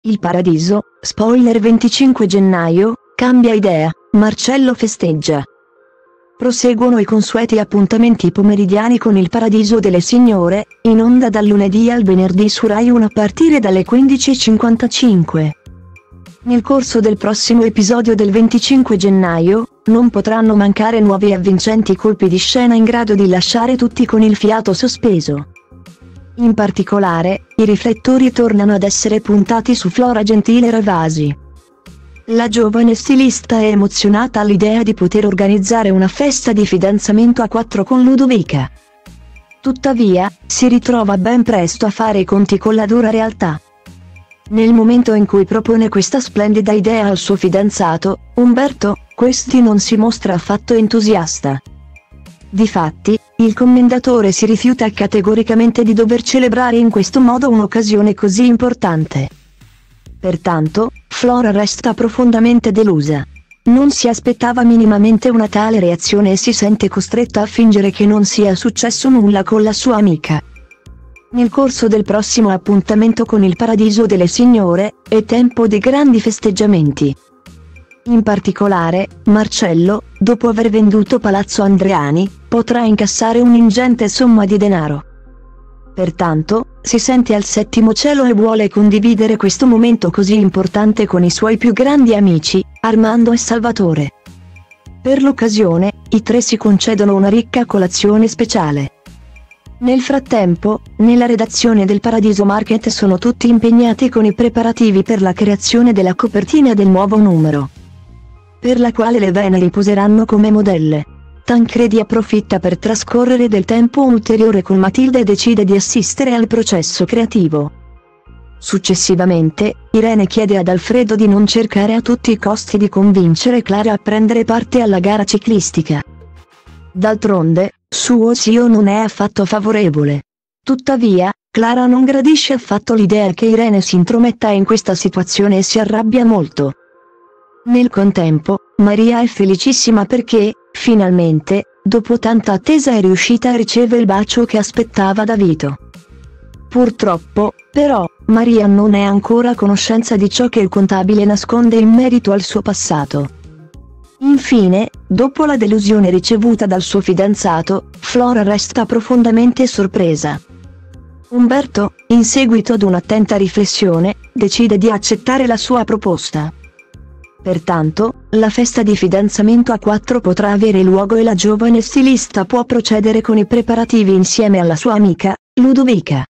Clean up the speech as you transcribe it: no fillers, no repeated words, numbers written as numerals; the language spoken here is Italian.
Il Paradiso, spoiler 25 gennaio, cambia idea, Marcello festeggia. Proseguono i consueti appuntamenti pomeridiani con Il Paradiso delle Signore, in onda dal lunedì al venerdì su Rai 1 a partire dalle 15:55. Nel corso del prossimo episodio del 25 gennaio, non potranno mancare nuovi e avvincenti colpi di scena in grado di lasciare tutti con il fiato sospeso. In particolare, i riflettori tornano ad essere puntati su Flora Gentile Ravasi. La giovane stilista è emozionata all'idea di poter organizzare una festa di fidanzamento a 4 con Ludovica. Tuttavia, si ritrova ben presto a fare i conti con la dura realtà. Nel momento in cui propone questa splendida idea al suo fidanzato, Umberto, questi non si mostra affatto entusiasta. Difatti, il commendatore si rifiuta categoricamente di dover celebrare in questo modo un'occasione così importante. Pertanto, Flora resta profondamente delusa. Non si aspettava minimamente una tale reazione e si sente costretta a fingere che non sia successo nulla con la sua amica. Nel corso del prossimo appuntamento con Il Paradiso delle Signore, è tempo di grandi festeggiamenti. In particolare, Marcello, dopo aver venduto Palazzo Andreani, potrà incassare un'ingente somma di denaro. Pertanto, si sente al settimo cielo e vuole condividere questo momento così importante con i suoi più grandi amici, Armando e Salvatore. Per l'occasione, i tre si concedono una ricca colazione speciale. Nel frattempo, nella redazione del Paradiso Market sono tutti impegnati con i preparativi per la creazione della copertina del nuovo numero, per la quale le Veneri poseranno come modelle. Tancredi approfitta per trascorrere del tempo ulteriore con Matilda e decide di assistere al processo creativo. Successivamente, Irene chiede ad Alfredo di non cercare a tutti i costi di convincere Clara a prendere parte alla gara ciclistica. D'altronde, suo zio non è affatto favorevole. Tuttavia, Clara non gradisce affatto l'idea che Irene si intrometta in questa situazione e si arrabbia molto. Nel contempo, Maria è felicissima perché, finalmente, dopo tanta attesa è riuscita a ricevere il bacio che aspettava da Vito. Purtroppo, però, Maria non è ancora a conoscenza di ciò che il contabile nasconde in merito al suo passato. Infine, dopo la delusione ricevuta dal suo fidanzato, Flora resta profondamente sorpresa. Umberto, in seguito ad un'attenta riflessione, decide di accettare la sua proposta. Pertanto, la festa di fidanzamento a 4 potrà avere luogo e la giovane stilista può procedere con i preparativi insieme alla sua amica, Ludovica.